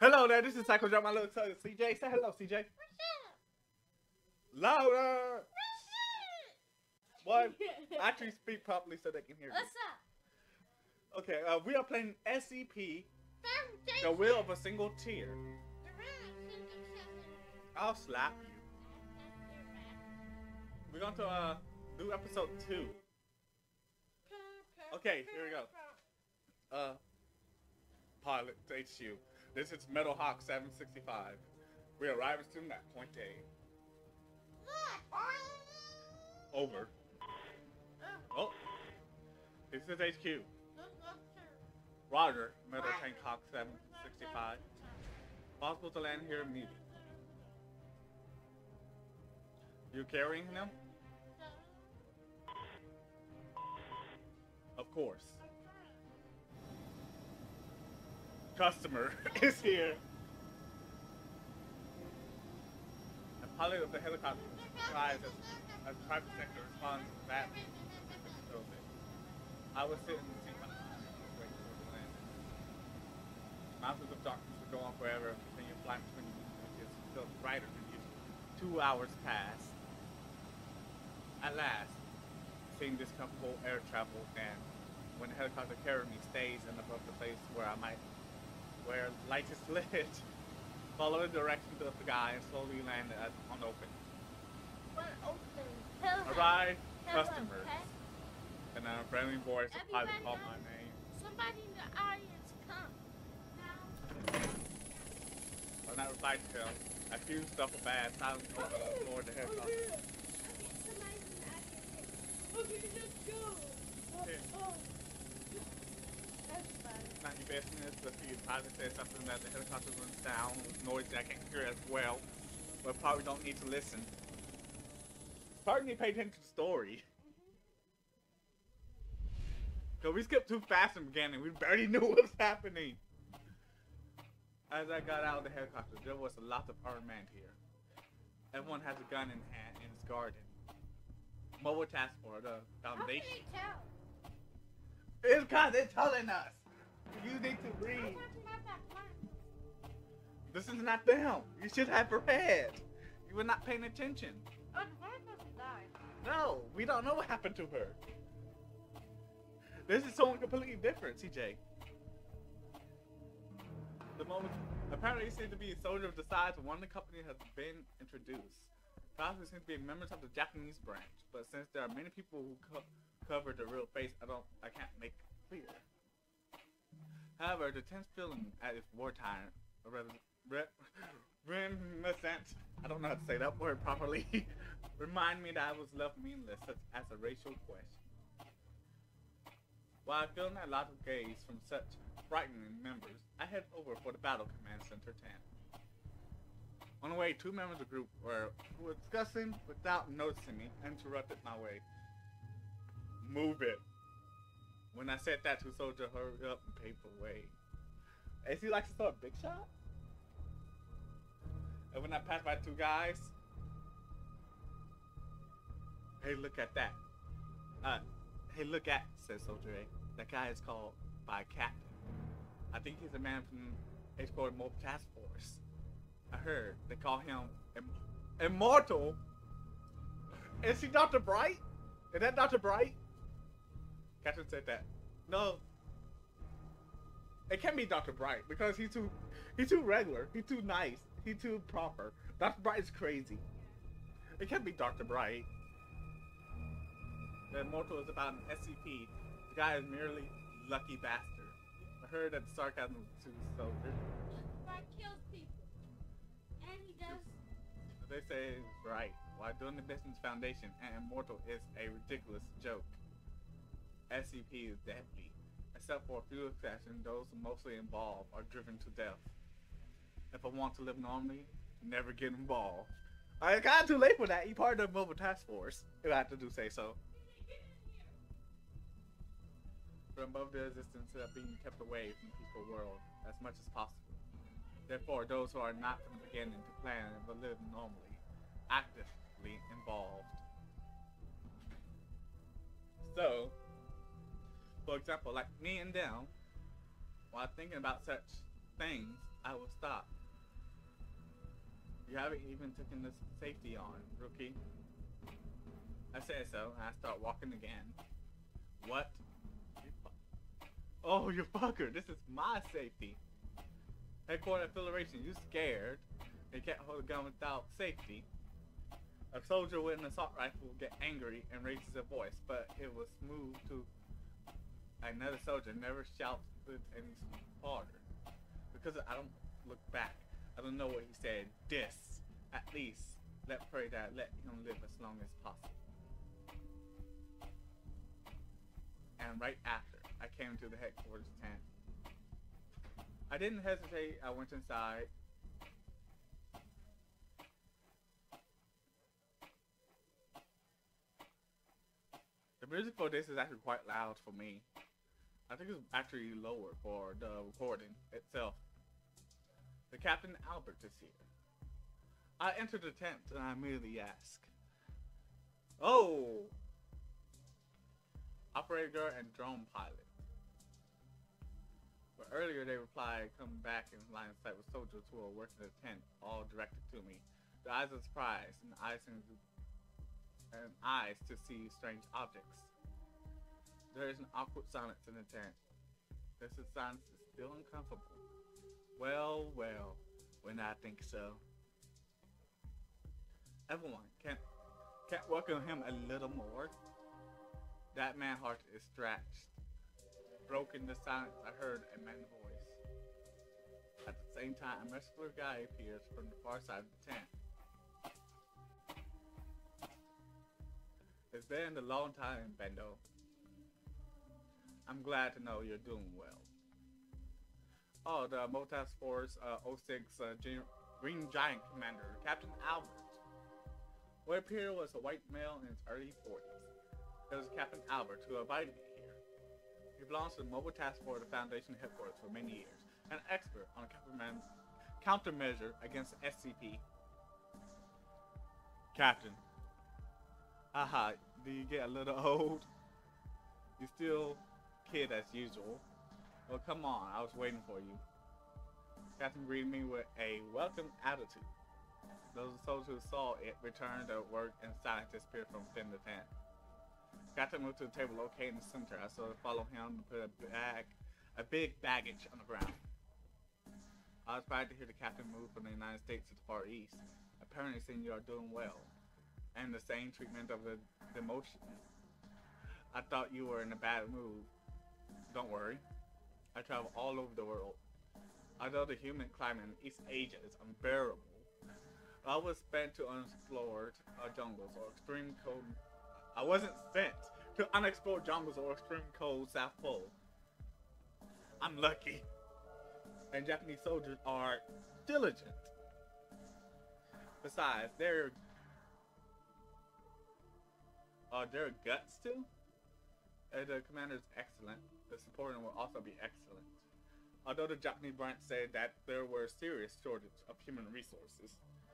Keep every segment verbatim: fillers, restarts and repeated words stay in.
Hello there, this is Psycho Drop, my little cousin C J. Say hello, C J. What's up? Louder! What's What? Actually speak properly so they can hear you. What's up? Okay, uh, we are playing S C P, The Will of a Single Tear. I'll slap you. We're going to uh, do episode two. Okay, here we go. Uh, Pilot to H Q. This is Metal Hawk seven sixty-five. We arrive soon at point A. Over. Oh. This is H Q. Roger, Metal Tank Hawk seven sixty-five. Possible to land here immediately. You carrying him? Of course. Customer is here. The pilot of the helicopter tries as a private sector responds badly. I was sitting in the seat behind, waiting for the landing. Mountains of darkness would go on forever and continue flying between the is still brighter than usual. Two hours pass. At last, seeing this comfortable air travel, and when the helicopter carrying me stays and above the place where I might where light is lit, follow the directions of the guy and slowly land at, on open. What open? Arrive, Hello, customers. okay? And a friendly voice of pilot Everybody called know? my name. Somebody in the audience come. Now. When I replied to him, I fused stuff a bad silence over the floor of the helicopter. Okay, somebody in the audience. Okay, let's go. Oh, Yeah. oh. That's fine. Not your business, but the pilot said something that the helicopter runs down, noise that I can't hear as well, but probably don't need to listen. Probably need to pay attention to the story. Cause we skipped too fast in the beginning, we barely knew what was happening. As I got out of the helicopter, there was a lot of armed men here. Everyone has a gun in hand in his garden. Mobile task force, the foundation. How can you tell? It's because they're telling us. You need to read. I'm talking about that one. This is not them. You should have read. You were not paying attention. Oh, the first person died. No, we don't know what happened to her. This is someone completely different, C J. The moment, apparently, it seems to be a soldier of the size of one of the company has been introduced. Probably seems to be members of the Japanese branch, but since there are many people who co cover the real face, I don't, I can't make it clear. However, the tense feeling at its wartime, re re reminiscent, I don't know how to say that word properly, remind me that I was left meaningless, such as a racial question. While I feel a lot of gaze from such frightening members, I head over for the Battle Command Center ten. On the way, two members of the group were, who were discussing without noticing me, interrupted my way. Move it. When I said that, two soldiers hurried up and paved the way. Is he like to start a big shot? And when I passed by two guys, hey, look at that. Uh, hey, look at, says Soldier A. That guy is called by Captain. I think he's a man from H Q Mobile Task Force. I heard they call him Im Immortal. Is he Doctor Bright? Is that Doctor Bright? Captain said that. No. It can't be Doctor Bright because he's too he's too regular. He's too nice. He's too proper. Doctor Bright is crazy. It can't be Doctor Bright. The Immortal is about an S C P. The guy is merely lucky bastard. I heard that the sarcasm was too soldier. Bright kills people. And he does. They say it's right. While doing the Business Foundation, and Immortal is a ridiculous joke. S C P is deadly. Except for a few exceptions, those mostly involved are driven to death. If I want to live normally, never get involved. I got too late for that. You part of the Mobile Task Force, if I have to do say so. From above the existence of being kept away from the peaceful world as much as possible. Therefore, those who are not from the beginning to plan but live normally, actively involved. So, for example, like me and them, while thinking about such things, I will stop You haven't even taken this safety on, rookie. I said so, and I start walking again. What? You fu- oh, you fucker! This is my safety. Headquarters affiliation, you scared? You can't hold a gun without safety. A soldier with an assault rifle will get angry and raises a voice, but it was moved to another soldier never shouts with any harder. Because I don't look back, I don't know what he said. This, at least, let pray that I let him live as long as possible. And right after, I came to the headquarters tent. I didn't hesitate, I went inside. The music for this is actually quite loud for me. I think it's actually lower for the recording itself. The Captain Albert is here. I enter the tent and I immediately ask, "Oh, operator and drone pilot." But earlier they replied, "Come back in line of sight with soldiers who are working the tent," all directed to me. The eyes of surprise and eyes and, and eyes to see strange objects. There is an awkward silence in the tent. This silence is still uncomfortable. Well, well, when I think so. Everyone, can't, can't welcome him a little more? That man's heart is stretched. Broken the silence, I heard a man's voice. At the same time, a muscular guy appears from the far side of the tent. It's been a long time, Bendo. I'm glad to know you're doing well. Oh, the Mobile Task Force uh, oh six uh, Green Giant Commander, Captain Albert. What appeared was a white male in his early forties. It was Captain Albert who invited me here. He belongs to the Mobile Task Force of the Foundation headquarters for many years, an expert on countermeasure against the S C P. Captain. Haha, do you get a little old? You still kid as usual. Well, come on, I was waiting for you. Captain greeted me with a welcome attitude. Those soldiers who saw it returned to work and silence disappeared from within the tent. Captain moved to the table located in the center. I saw to follow him to put a bag, a big baggage on the ground. I was proud to hear the captain move from the United States to the Far East. Apparently saying you are doing well. And the same treatment of the demotion. I thought you were in a bad mood. Don't worry. I travel all over the world. Although the human climate in East Asia is unbearable, I was spent to unexplored uh, jungles or extreme cold. I wasn't sent to unexplored jungles or extreme cold South Pole. I'm lucky. And Japanese soldiers are diligent. Besides, they're uh, their guts too. Uh, the commander is excellent. The supporting will also be excellent. Although the Japanese branch said that there were serious shortage of human resources.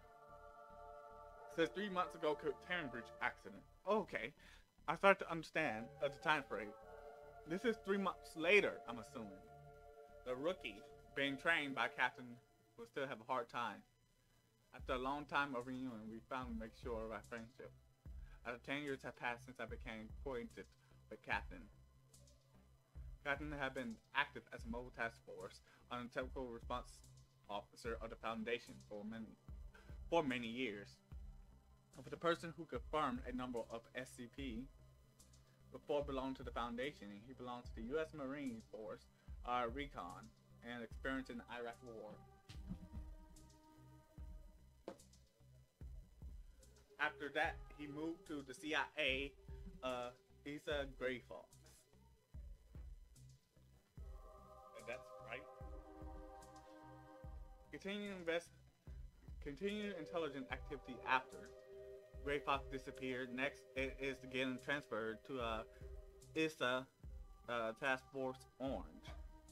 Since three months ago, container breach accident. Okay, I start to understand uh, the time frame. This is three months later, I'm assuming. The rookie, being trained by Captain, will still have a hard time. After a long time of reunion, we finally make sure of our friendship. After ten years have passed since I became acquainted with Captain. Captain had been active as a mobile task force on a technical response officer of the Foundation for many, for many years. For the person who confirmed a number of S C P before belonging to the Foundation, he belonged to the U S Marine Force, uh, Recon, and experienced in the Iraq War. After that, he moved to the C I A, uh, Issa Gray Fox. And that's right. Continuing invest, continuing intelligent activity after Gray Fox disappeared. Next, it is again transferred to uh, Issa uh, Task Force Orange.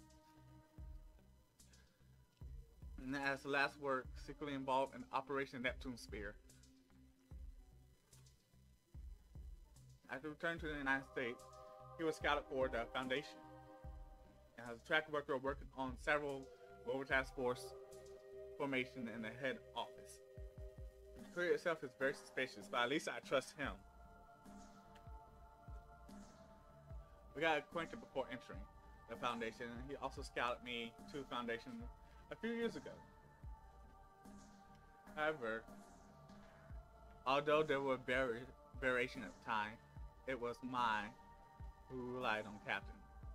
And as the last work, secretly involved in Operation Neptune Spear. After returning to the United States, he was scouted for the Foundation and has a track record working on several Mobile Task Force formation in the head office. Korea itself is very suspicious, but at least I trust him. We got acquainted before entering the Foundation, and he also scouted me to Foundation a few years ago. However, although there were vari variation of time, it was mine who relied on Captain.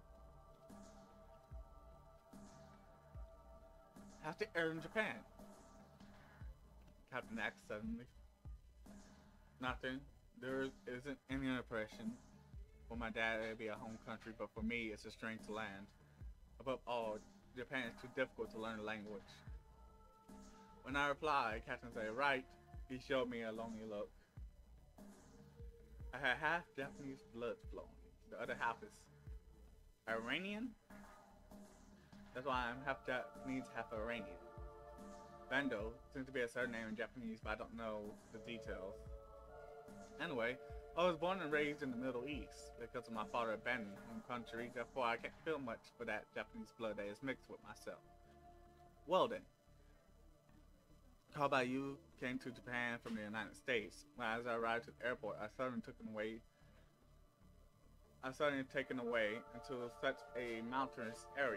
How's the air in Japan? Captain asked suddenly. Nothing. There isn't any impression. For my dad, it'd be a home country, but for me, it's a strange land. Above all, Japan is too difficult to learn the language. When I replied, Captain said, right. He showed me a lonely look. I had half Japanese blood flowing. The other half is Iranian? That's why I'm half Japanese, half Iranian. Bando seems to be a surname in Japanese, but I don't know the details. Anyway, I was born and raised in the Middle East because of my father abandoned home country, therefore I can't feel much for that Japanese blood that is mixed with myself. Well then, called by you came to Japan from the United States. When as I arrived at the airport, I suddenly took away I suddenly taken away into such a mountainous area.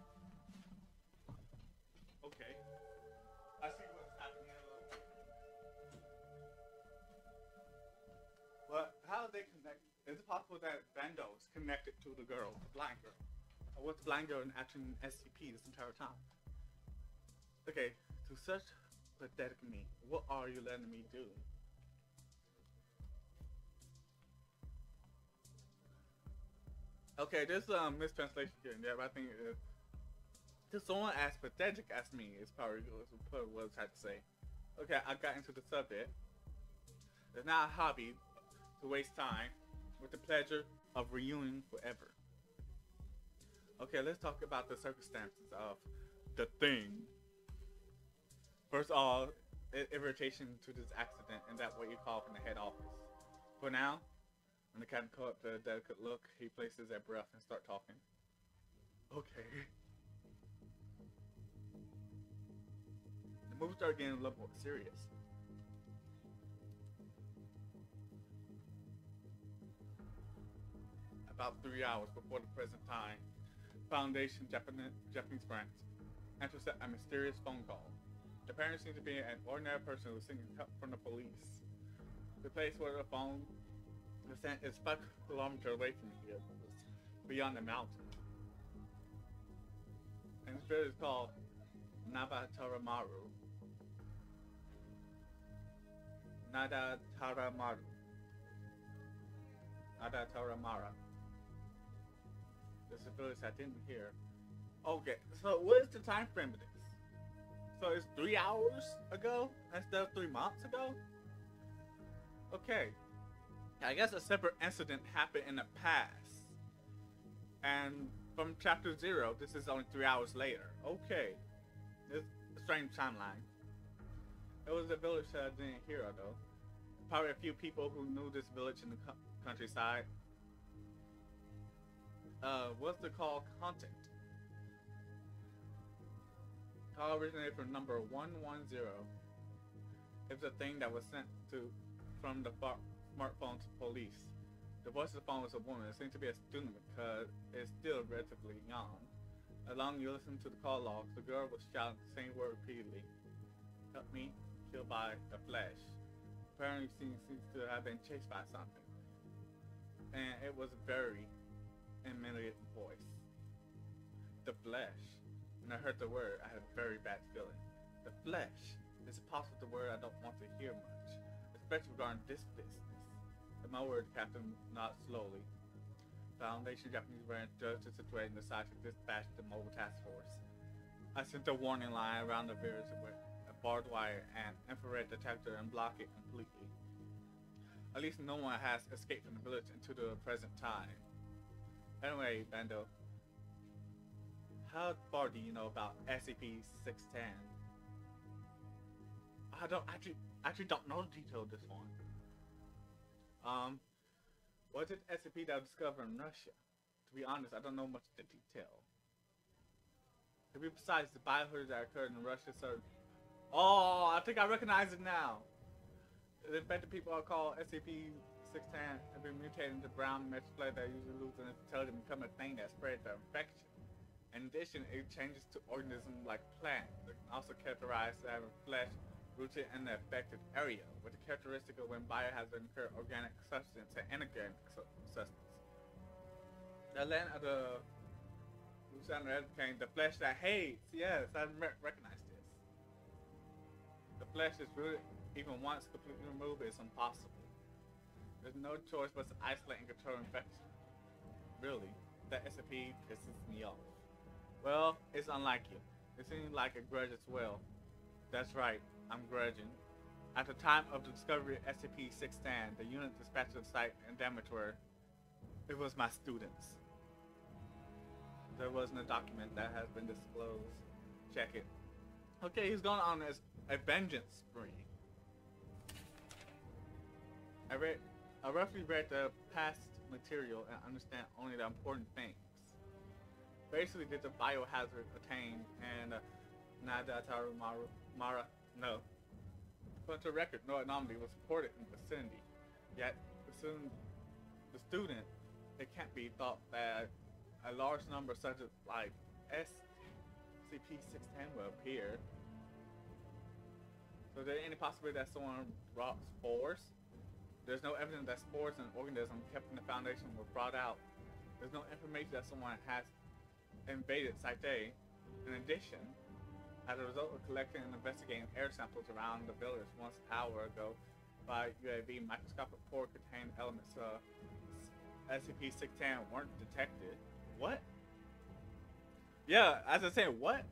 Okay. I see what's happening. But how do they connect? Is it possible that Bando is connected to the girl, the blind girl? Or what's the blind girl in action S C P this entire time? Okay, to such pathetic me, what are you letting me do? Okay, there's a um, mistranslation here and there, but I think uh, to someone as pathetic as me is probably what I was trying to say. Okay, I got into the subject. It's not a hobby to waste time with the pleasure of reunion forever. Okay, let's talk about the circumstances of the thing. First of all, irritation to this accident, and that what you call from the head office. For now, when the captain caught the delicate look, he places a breath and start talking. Okay. The movie started getting a little more serious. About three hours before the present time, Foundation Japanese, Japanese branch intercept a mysterious phone call. The parent seems to be an ordinary person who was seeking help from the police. The place where the phone was sent is five kilometers away from here, beyond the mountain. And this village is called Navataramaru. Nadataramaru. Nadataramara. This is a village I didn't hear. Okay, so what is the time frame of this? So it's three hours ago instead of three months ago? Okay. I guess a separate incident happened in the past. And from chapter zero, this is only three hours later. Okay. It's a strange timeline. It was a village that I didn't hear of, though. Probably a few people who knew this village in the co countryside. Uh, what's the call? Content. Call originated from number one one zero. It's a thing that was sent to from the smartphone to police. The voice of the phone was a woman. It seemed to be a student because it's still relatively young. Along you listen to the call logs, the girl was shouting the same word repeatedly. Help me, killed by the flesh. Apparently she seems to have been chased by something. And it was a very immediate voice. The flesh. When I heard the word, I had a very bad feeling. The flesh. It's possible the word I don't want to hear much, especially regarding this business. In my word, Captain nodded slowly. Foundation Japanese branch judged the situation and decided to dispatch the mobile task force. I sent a warning line around the village with a barbed wire and infrared detector and block it completely. At least no one has escaped from the village until the present time. Anyway, Bando, how far do you know about S C P six ten? I don't actually actually don't know the detail of this one. Um, was it S C P that was discovered in Russia? To be honest, I don't know much of the detail. Maybe besides the biohazard that occurred in Russia, so oh, I think I recognize it now. The infected people are called S C P six ten have been mutated into brown mesh clay that usually lose their intelligence and become a thing that spreads the infection. In addition, it changes to organisms like plants. They can also characterize as having flesh rooted in the affected area, with the characteristic of when biohazard incur organic substance and inorganic su- substance. The land of the Luciano became the flesh that hates. Yes, I re- recognize this. The flesh is rooted, even once completely removed, is impossible. There's no choice but to isolate and control infection. Really, that S C P pisses me off. Well, it's unlike you. It seems like a grudge as well. That's right, I'm grudging. At the time of the discovery of S C P six ten, the unit dispatched to the site and damaged were, it was my students. There wasn't a document that has been disclosed. Check it. Okay, he's going on as a vengeance spree. I read, I roughly read the past material and understand only the important things. Basically, did the biohazard attain and uh, Nadataru Mara, Mara, no. But to record, no anomaly was reported in the vicinity. Yet, soon the student, it can't be thought that a large number such as like S C P six ten will appear. So is there any possibility that someone brought spores? There's no evidence that spores and organisms kept in the Foundation were brought out. There's no information that someone has invaded Site A. In addition, as a result of collecting and investigating air samples around the village once an hour ago by U A V, microscopic pore contained elements of S C P six ten weren't detected. What? Yeah, as I say, what?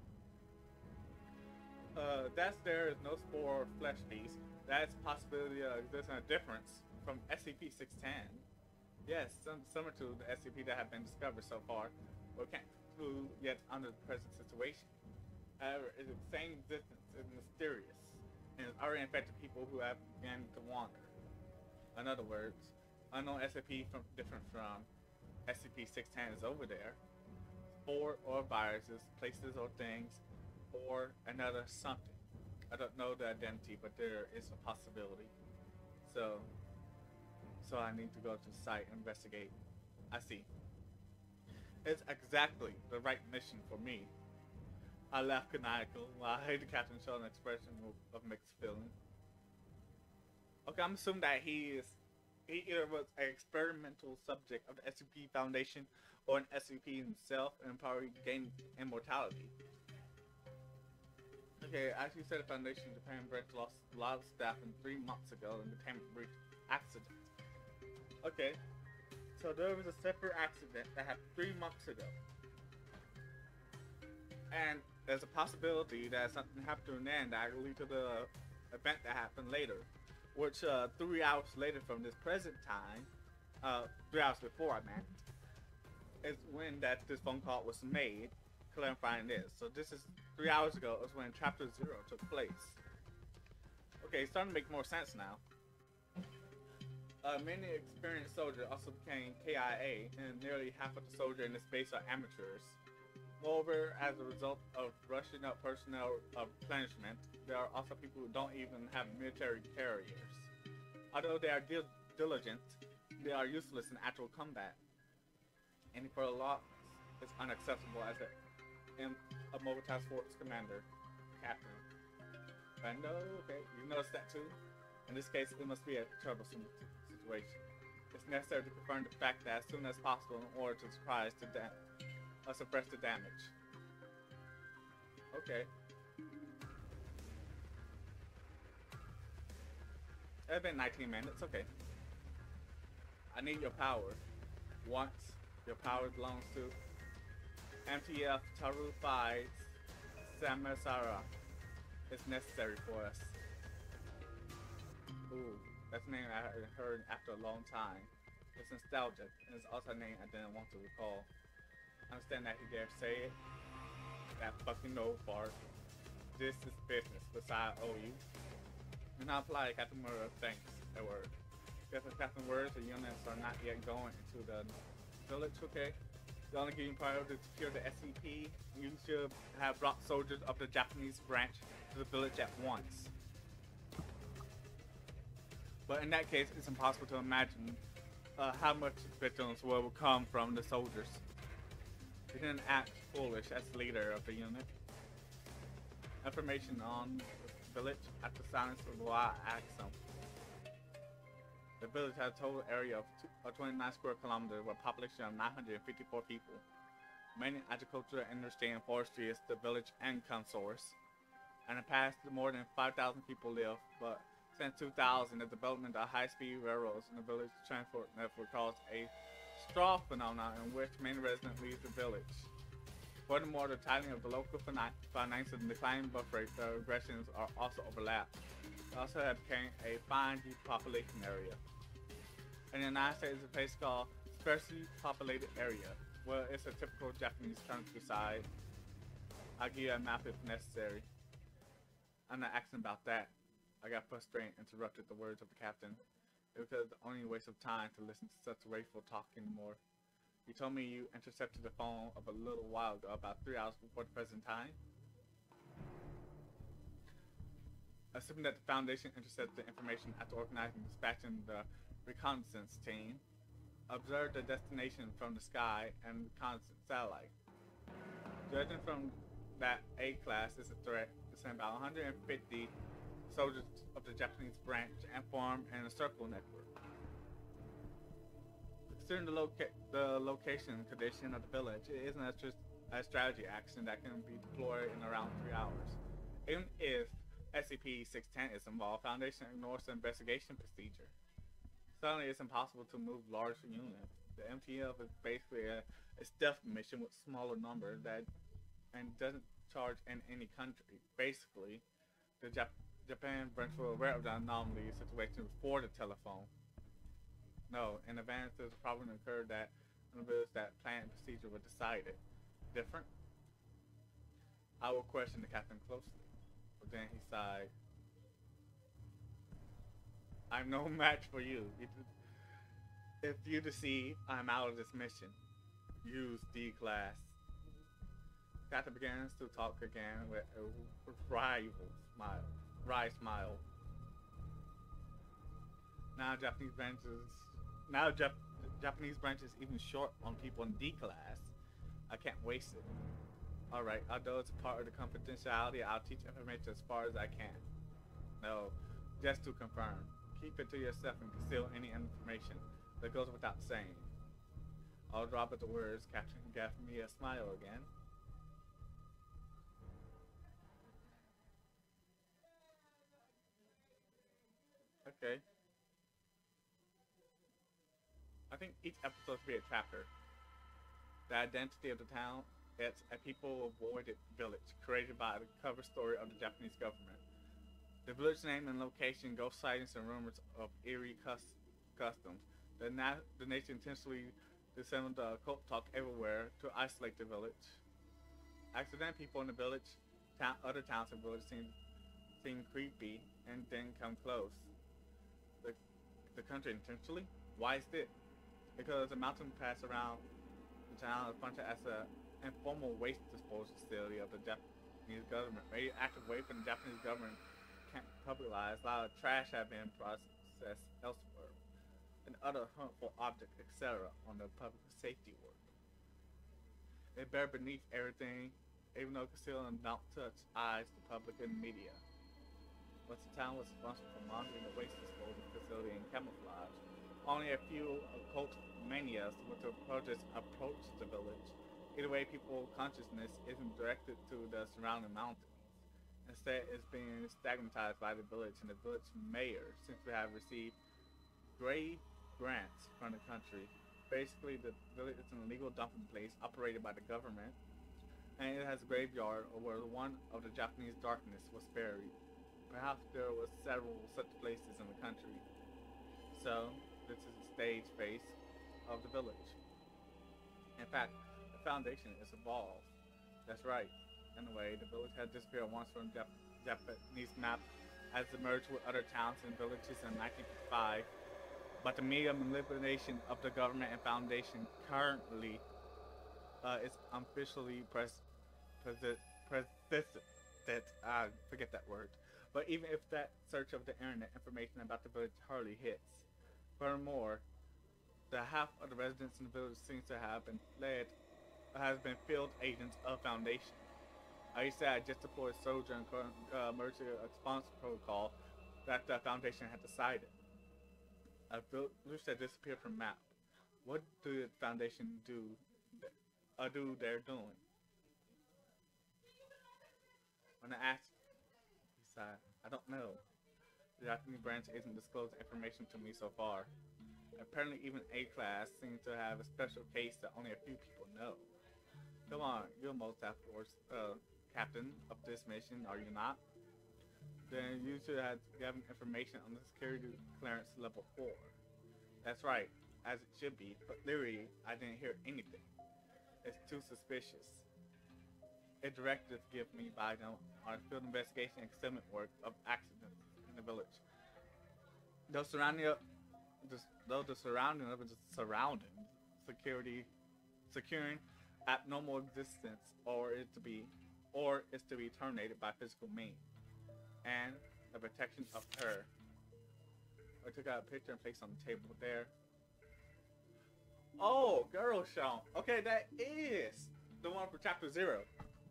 Uh, that's there is no spore or flesh feast. That's a possibility of existing a difference from S C P six ten. Yes, some, similar to the S C P that have been discovered so far, but can't conclude yet under the present situation. However, its same existence is mysterious, and has already infected people who have begun to wander. In other words, unknown S C P from different from S C P six ten is over there. Spore or viruses, places or things, or another something. I don't know the identity, but there is a possibility. So, so I need to go to the site and investigate. I see. It's exactly the right mission for me. I laughed maniacal while I heard the captain show an expression of, of mixed feeling. Okay, I'm assuming that he is, he either was an experimental subject of the S C P Foundation or an S C P himself and probably gained immortality. Okay, as you said, the Foundation in Japan branch lost a lot of staff in three months ago in the containment breach accident. Okay, so there was a separate accident that happened three months ago. And there's a possibility that something happened to an end that will lead to the event that happened later. Which, uh, three hours later from this present time, uh, three hours before I meant, is when that this phone call was made, clarifying this. So this is three hours ago is when Chapter Zero took place. Okay, it's starting to make more sense now. Uh, many experienced soldiers also became K I A, and nearly half of the soldiers in this base are amateurs. Moreover, as a result of rushing up personnel uh, replenishment, there are also people who don't even have military carriers. Although they are dil diligent, they are useless in actual combat. And for the law, it's unacceptable as a, in a mobile task force commander, captain. I know, okay, you noticed that too? In this case, it must be a troublesome situation. It's necessary to confirm the fact that as soon as possible in order to surprise the da uh, suppress the damage. Okay. It's been nineteen minutes, okay. I need your power. Once your power belongs to M T F Taru five Samasara. It's necessary for us. Ooh, that's a name I heard after a long time. It's nostalgic, and it's also a name I didn't want to recall. I understand that he dare say it. That fucking no part. This is business, besides I owe you. And I apply Captain Murder, thanks, at word. Just as Captain Words, the units are not yet going into the village, okay? The only giving priority to secure the S C P, you should have brought soldiers of the Japanese branch to the village at once. But in that case, it's impossible to imagine uh, how much victims will come from the soldiers. He didn't act foolish as leader of the unit. Information on the village at the silence of the law axum. The village has a total area of, two, of twenty-nine square kilometers with a population of nine hundred fifty-four people. Mainly agriculture, industry, and forestry is the village income source. In the past, more than five thousand people live, but since two thousand, the development of high-speed railroads in the village transport network caused a straw phenomenon in which many residents leave the village. Furthermore, the tightening of the local finances and declining birth rate regressions are also overlapped. It also had become a fine depopulation area. In the United States, it's a place called sparsely populated area. Well, it's a typical Japanese countryside. I'll give you a map if necessary. I'm not asking about that. I got frustrated and interrupted the words of the captain. It was the only waste of time to listen to such wasteful talk anymore. You told me you intercepted the phone of a little while ago, about three hours before the present time. Assuming that the Foundation intercepted the information after organizing and dispatching the reconnaissance team, observed the destination from the sky and reconnaissance satellite. Judging from that A-class is a threat, to send about one hundred fifty soldiers of the Japanese branch and form in a circle network. Considering the, loca the location and condition of the village, it isn't a, a strategy action that can be deployed in around three hours. Even if S C P six ten is involved, Foundation ignores the investigation procedure. Suddenly, it's impossible to move large units. The M T F is basically a, a stealth mission with smaller numbers that and doesn't charge in any country. Basically, the Jap Japan branch were aware of the anomaly situation before the telephone. No, in advance, there's a problem occurred that reveals that plan and procedure were decided. Different? I will question the captain closely, but then he sighed. I'm no match for you. If you deceive, I'm out of this mission. Use D-class. Captain begins to talk again with a rival smile. Wry smile. Now Japanese branches. Now Jap Japanese branches even short on people in D class. I can't waste it. All right, although it's a part of the confidentiality, I'll teach information as far as I can. No, just to confirm. Keep it to yourself and conceal any information. That goes without saying. I'll drop at the words. Captain gave me a smile again. Okay. I think each episode should be a chapter. The identity of the town, it's a people-avoided village created by the cover story of the Japanese government. The village name and location, ghost sightings and rumors of eerie cus customs. The, na the nation intentionally disseminated the occult talk everywhere to isolate the village. Accident people in the village, town, other towns and villages seem, seem creepy and didn't come close. The, the country intentionally? Why is it? Because the mountain pass around the town is functioned as an informal waste disposal facility of the Japanese government. Radioactive waste from the Japanese government can't publicize. A lot of trash have been processed elsewhere, and other harmful objects, et cetera, on the public safety work. It bare beneath everything, even though concealed and don't touch eyes, the public, and media. Once the town was responsible for monitoring the waste disposal facility and camouflage, only a few occult manias with the projects approach the village. Either way, people's consciousness isn't directed to the surrounding mountains. Instead, it's being stigmatized by the village, and the village mayor seems to have received grave grants from the country. Basically, the village is an illegal dumping place operated by the government, and it has a graveyard where one of the Japanese darkness was buried. Perhaps there were several such places in the country. So, this is the stage face of the village. In fact, the foundation is evolved. That's right. Anyway, the village had disappeared once from the Jap Japanese map as it merged with other towns and villages in nineteen fifty-five. But the media manipulation of the government and foundation currently uh, is officially pres persistent. I forget that word. But even if that search of the internet, information about the village hardly hits. Furthermore, the half of the residents in the village seems to have been led, has been field agents of Foundation. I used to I just deployed soldier and uh, emergency response protocol that the Foundation had decided. A village that disappeared from map. What do the Foundation do? Uh, do they're doing? When I asked, he said, I don't know. The Japanese branch isn't disclosing information to me so far. Apparently even A-Class seems to have a special case that only a few people know. Come on, you're most task force uh, captain of this mission, are you not? Then you should have given information on the security clearance level four. That's right, as it should be, but literally, I didn't hear anything. It's too suspicious. A directive given me by them on field investigation and concealment work of accidents in the village. Though surrounding, the, though the surrounding of the surrounding security, securing abnormal existence, or is to be, or is to be terminated by physical means, and the protection of her. I took out a picture and placed on the table there. Oh, girl shown. Okay, that is the one for chapter zero.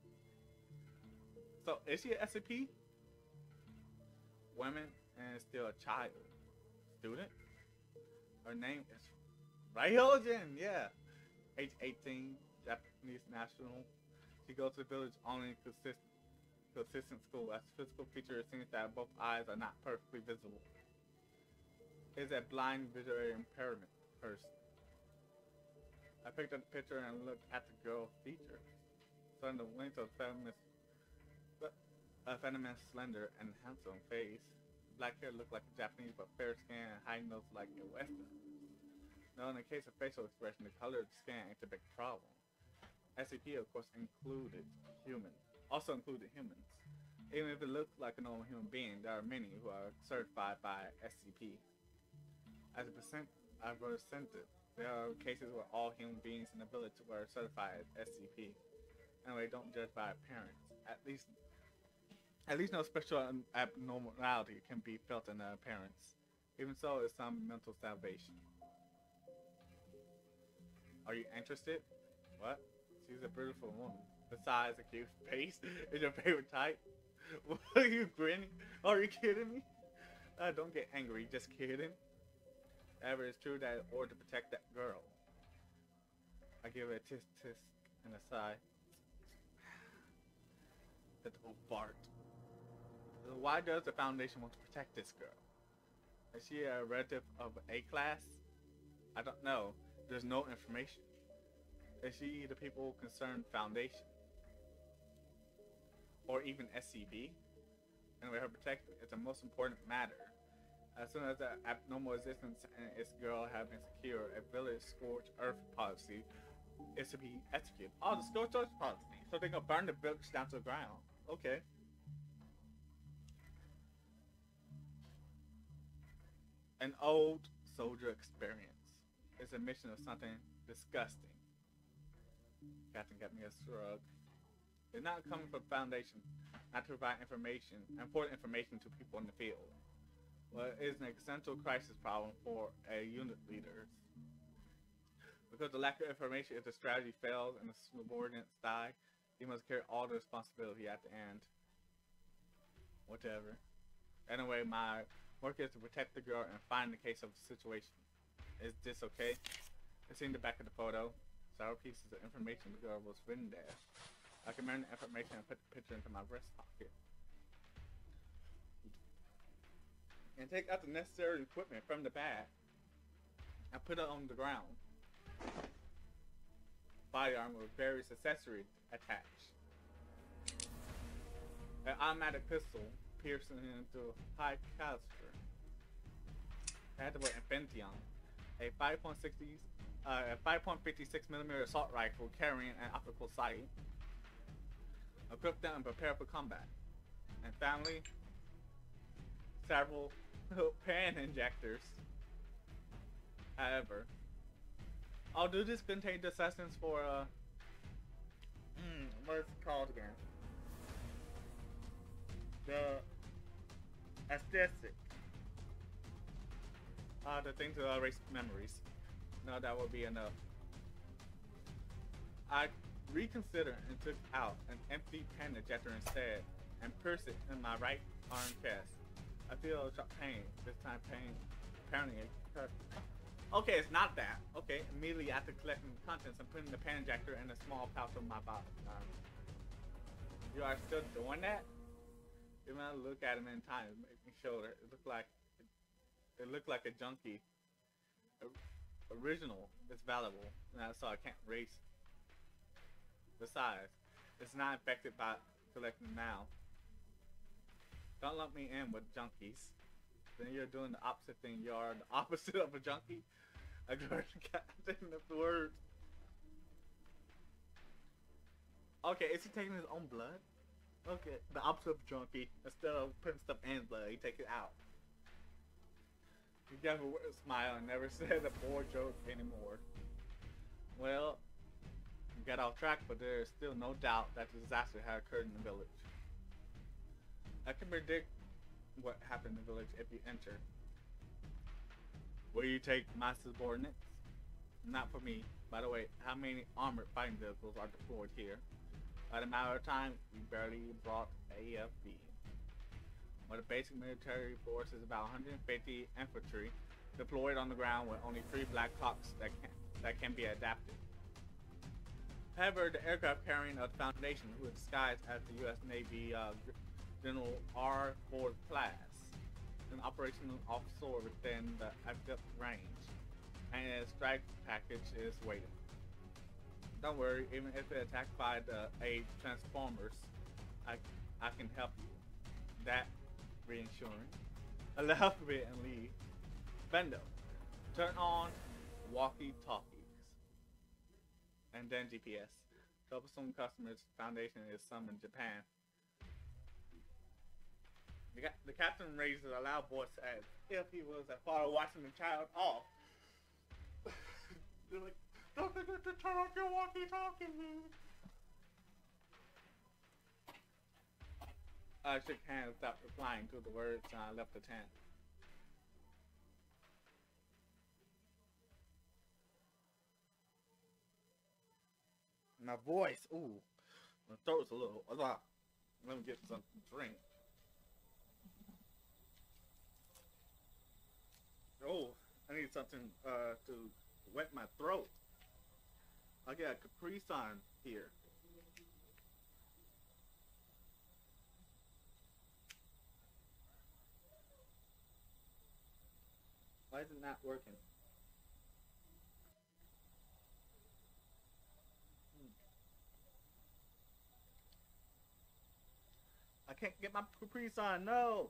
So, is she an S C P? Woman and still a child. Student? Her name is Ryojin, yeah. Age eighteen, Japanese national. She goes to the village only in consistent, consistent school. As physical feature, it seems that both eyes are not perfectly visible. Is a blind visual impairment person. I picked up the picture and looked at the girl's features. Showing the length of feminist A feminine, slender, and handsome face. Black hair looked like a Japanese, but fair skin and high nose like a Western. Now, in the case of facial expression, the color of the skin ain't a big problem. S C P, of course, included human, also included humans. Even if it looks like a normal human being, there are many who are certified by S C P. As a percent, I percented, there are cases where all human beings in the village were certified as S C P. Anyway, don't judge by appearance. At least. At least no special abnormality can be felt in their appearance. Even so, it's some mental salvation. Are you interested? What? She's a beautiful woman. Besides a cute face, is your favorite type? What, are you grinning? Are you kidding me? Uh, don't get angry, just kidding. However, it's true that in order to protect that girl, I give her a tisk tisk and a sigh. That old fart. Why does the Foundation want to protect this girl? Is she a relative of A-Class? I don't know. There's no information. Is she the people concerned Foundation? Or even S C B? Anyway, her protection is the most important matter. As soon as the abnormal existence and its girl have been secured, a village scorched earth policy is to be executed. Oh, the scorched earth policy. So they're gonna burn the village down to the ground. Okay. An old soldier experience. It's a mission of something disgusting. Captain got me a shrug. It's not coming from Foundation, not to provide information, important information to people in the field. Well, it is an essential crisis problem for a unit leader. Because the lack of information, if the strategy fails and the subordinates die, he must carry all the responsibility at the end. Whatever. Anyway, my work is to protect the girl and find the case of the situation. Is this okay? It's in the back of the photo. Several pieces of information the girl was written there. I can remember the information and put the picture into my breast pocket. And take out the necessary equipment from the bag. And put it on the ground. Body armor with various accessories attached. An automatic pistol piercing into high caliber. Compatible Infinity on. A five point six zero, uh, a five point five six millimeter assault rifle carrying an optical sight. Equip them and prepare for combat. And family, several pan injectors. However, oh, do this contain the assessments for uh, mm, what is it called again? The aesthetic. Uh, the thing to erase memories. No, that would be enough. I reconsidered and took out an empty pen ejector instead and pierced it in my right arm chest. I feel a sharp pain. This time pain apparently it hurt. Okay, it's not that. Okay, immediately after collecting the contents, I'm putting the pen ejector in a small pouch on my body. Um, you are still doing that? Even I look at him in time, making sure it looked like it looked like a junkie. Original is valuable, and so I can't erase. Besides, it's not infected by collecting now. Don't lump me in with junkies. Then you're doing the opposite thing. You are the opposite of a junkie. I heard the captain of the word. Okay, is he taking his own blood? Okay, the opposite of junkie. Instead of putting stuff in blood, he take it out. He gave a smile and never said a poor joke anymore. Well, we got off track, but there is still no doubt that the disaster had occurred in the village. I can predict what happened in the village if you enter. Will you take my subordinates? Not for me. By the way, how many armored fighting vehicles are deployed here? By the matter of time, we barely brought A F B. But the basic military force is about one hundred fifty infantry deployed on the ground with only three black hawks that can, that can be adapted. However, the aircraft carrying a Foundation, who is disguised as the U S Navy uh, General R. Ford class, an operational officer within the active range, and a strike package is waiting. Don't worry, even if it's attacked by the A Transformers, I, I can help you. That reassuring. Allow me and leave. Bendo, turn on walkie-talkies. And then G P S. Troublesome customers Foundation is some in Japan. The, the captain raises a loud voice as if he was a father watching the child off. They're like, don't forget to turn off your walkie-talkie. I shook hands without replying to the words and I left the tent. My voice, ooh, my throat's a little, a lot. Let me get something to drink. Oh, I need something uh, to wet my throat. I got a Capri Sun here. Why is it not working? Hmm. I can't get my Capri Sun, no!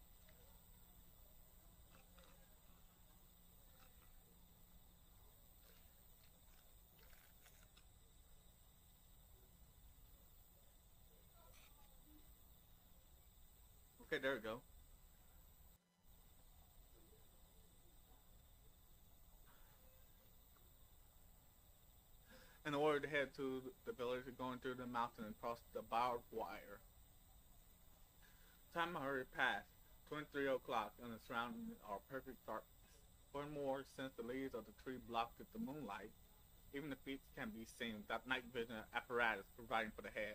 Okay, there we go. In order to head to the village, going through the mountain and across the barbed wire. Time hurried past. twenty-three o'clock and the surroundings are perfect darkness. Furthermore, since the leaves of the tree blocked the moonlight, even the feet can be seen without night vision apparatus providing for the head.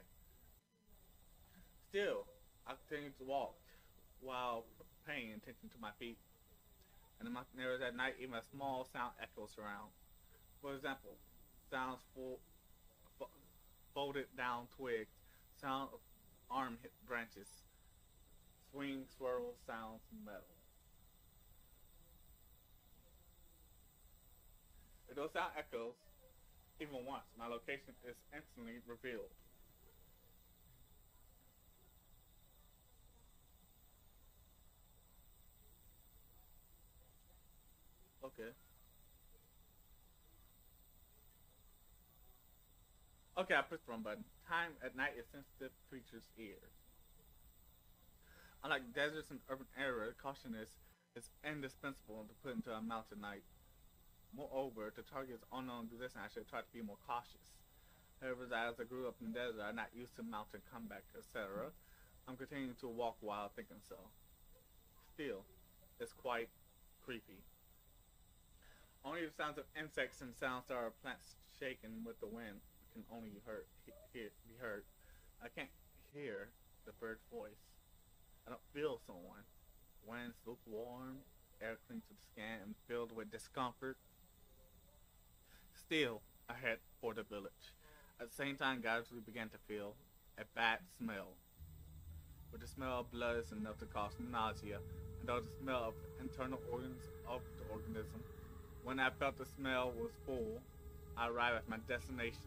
Still, I continued to walk while paying attention to my feet. And in my areas at night, even a small sound echoes around. For example, sounds full, fo folded down twigs, sound of arm hit branches, swing, swirl, sounds metal. If those sound echoes, even once, my location is instantly revealed. Okay. Okay, I pressed the wrong button. Time at night is sensitive creatures' ears. Unlike deserts and urban areas, caution is, is indispensable to put into a mountain night. Moreover, to target its unknown position, I should try to be more cautious. However, as I grew up in the desert, I'm not used to mountain combat, et cetera. I'm continuing to walk while thinking so. still, it's quite creepy. Only the sounds of insects and sounds that are plants shaking with the wind can only be heard. He, be heard. I can't hear the bird's voice. I don't feel someone. Wind's lukewarm, air clings to the skin and filled with discomfort. Still, I head for the village. At the same time, gradually began to feel a bad smell. But the smell of blood is enough to cause nausea, and though the smell of internal organs of the organism, when I felt the smell was full, I arrived at my destination.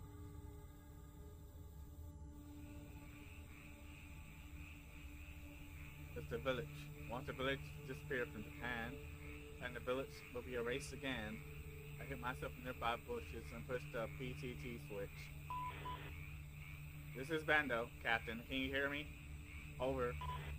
It's the village. Once the village disappeared from Japan, and the village will be erased again, I hit myself in nearby bushes and pushed the P T T switch. This is Bando, Captain. Can you hear me? Over.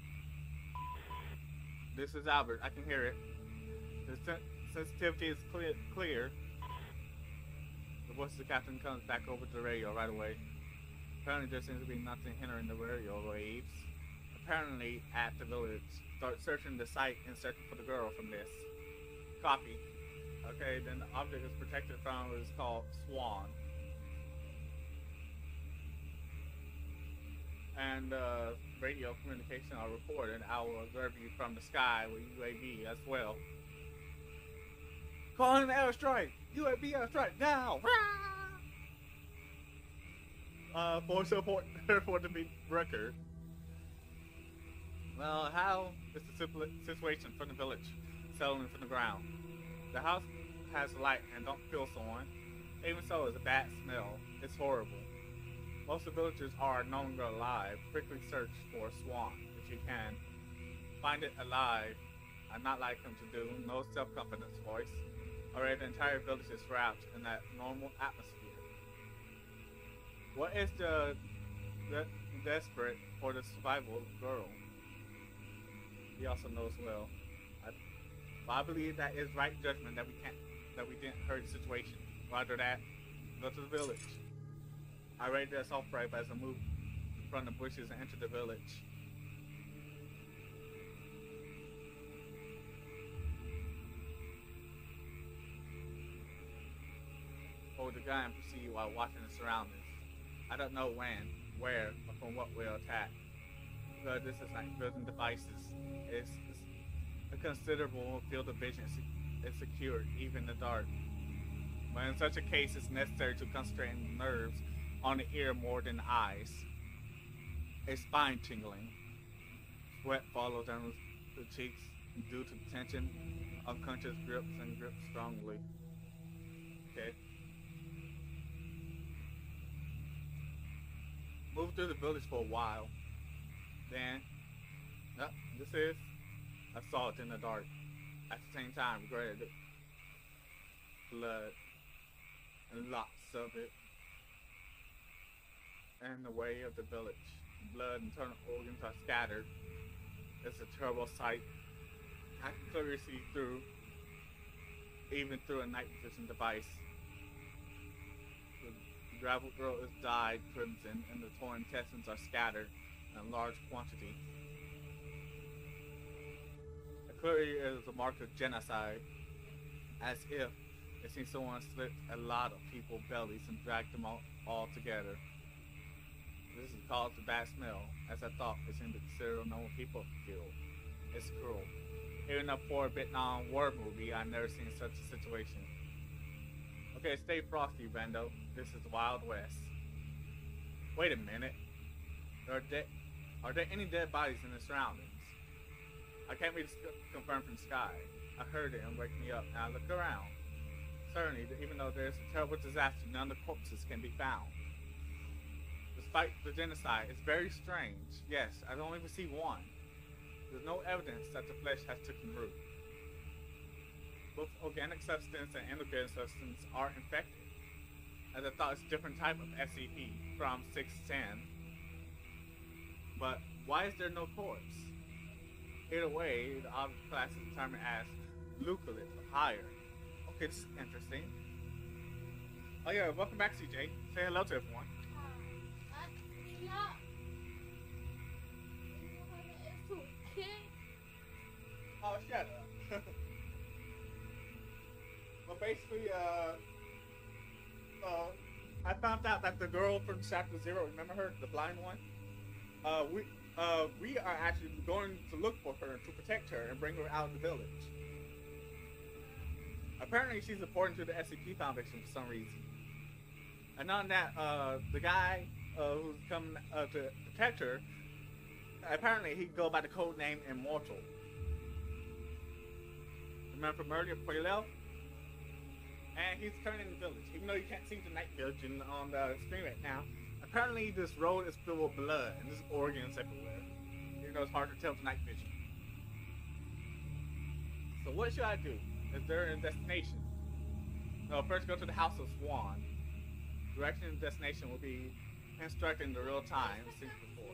This is Albert. I can hear it. The sen sensitivity is clear, clear. The voice of the captain comes back over to the radio right away. Apparently there seems to be nothing hindering the radio waves. Apparently at the village. Start searching the site and searching for the girl from this. Copy. Okay, then the object is protected from what is called Swan. And uh, radio communication are recorded. I will observe you from the sky with U A V as well. Call in an airstrike! U A V airstrike now! Uh, for support for the record. Well, how is the situation from the village settling from the ground? The house has light and don't feel someone. Even so, it's a bad smell. It's horrible. Most of the villagers are no longer alive. Quickly search for Swan if you can. Find it alive. I'm not like him to do. No self-confidence voice. Already the entire village is wrapped in that normal atmosphere. What is the, the desperate for the survival of the girl? He also knows well. I, well, I believe that is right judgment that we can't, that we didn't hurt the situation. Roger that. Go to the village. I raided the assault rifle as I moved from the bushes and entered the village. Hold the gun and proceed while watching the surroundings. I don't know when, where, or from what we'll attack. But this is like building devices. It's, it's a considerable field of vision is secured, even in the dark. But in such a case, it's necessary to concentrate on nerves on the ear more than the eyes. A spine tingling. Sweat follows down the cheeks due to tension. Unconscious grips and grips strongly. Okay. Move through the village for a while. Then, yep, this is assault in the dark. At the same time, regretted it. Blood and lots of it. In the way of the village. Blood and internal organs are scattered. It's a terrible sight. I can clearly see through, even through a night vision device. The gravel girl is dyed crimson, and the torn intestines are scattered in large quantity. It clearly is a mark of genocide, as if it seems someone slit a lot of people's bellies and dragged them all, all together. This is caused a bad smell, as I thought it seemed to consider normal people killed. It's cruel. Even a poor Vietnam War movie, I've never seen such a situation. Okay, stay frosty, Bando. This is the Wild West. Wait a minute. Are there, are there any dead bodies in the surroundings? I can't be confirmed from the sky. I heard it and waked me up, and I looked around. Certainly, even though there's a terrible disaster, none of the corpses can be found. Despite the genocide, it's very strange. Yes, I've only received one. There's no evidence that the flesh has taken root. Both organic substance and inorganic substance are infected, as I thought it's a different type of S C P from six ten. But why is there no corpse? Either way, the object class is determined as Leucolith or higher. Okay, this is interesting. Oh yeah, welcome back, C J. Say hello to everyone. basically, uh, uh, I found out that the girl from Chapter Zero, remember her, the blind one? Uh, we, uh, we are actually going to look for her to protect her and bring her out of the village. Apparently, she's important to the S C P Foundation for some reason. And on that, uh, the guy uh, who's coming uh, to protect her, apparently he go by the code name Immortal. Remember from earlier, Quayle? And he's currently in the village. Even though you can't see the night vision on the screen right now, apparently this road is filled with blood and there's organs everywhere. Even though it's hard to tell with night vision. So what should I do? Is there a destination? No, first go to the House of Swan. Direction and destination will be instructed in the real time since before.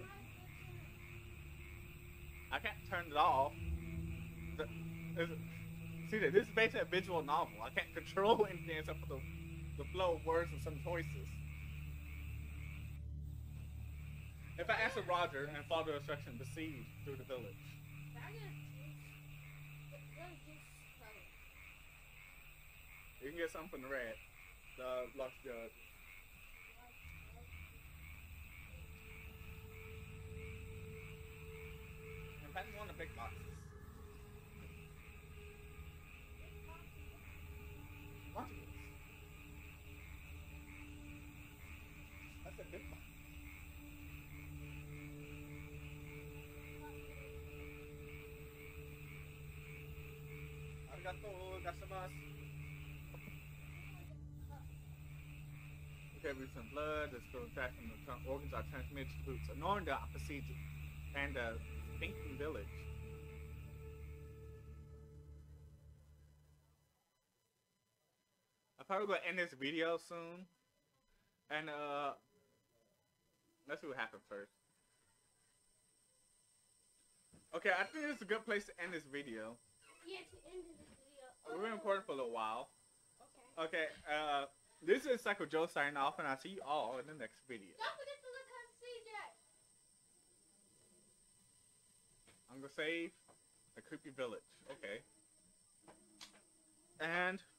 I can't turn it off. The, see that this is basically a visual novel. I can't control anything except for the, the flow of words and some choices. If I answer Roger and follow the instruction, proceed through the village. You can get something from the red. The looks good. In fact, one of the big boxes. What is this? That's a big box. Arigato gozaimasu. Okay, with some blood that's going back from the organs are transmitted to boots, ignoring the procedure and the thinking village. I'm probably gonna end this video soon, and uh, let's see what happens first. Okay, I think this is a good place to end this video. Yeah, to end this video. We're gonna record for a little while. Okay. Okay, uh. This is Psycho Joe signing off, and I'll see you all in the next video. Don't forget to look on C J. I'm gonna save the creepy village. Okay. And